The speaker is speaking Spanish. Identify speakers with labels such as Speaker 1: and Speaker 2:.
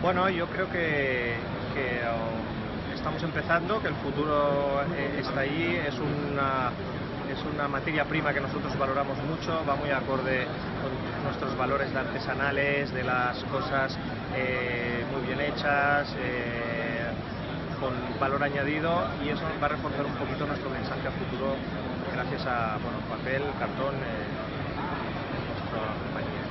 Speaker 1: Bueno, yo creo que estamos empezando, que el futuro está ahí, es una materia prima que nosotros valoramos mucho, va muy acorde con nuestros valores de artesanales, de las cosas muy bien hechas, con valor añadido, y eso va a reforzar un poquito nuestro mensaje a futuro gracias a bueno, papel, cartón en nuestra compañía.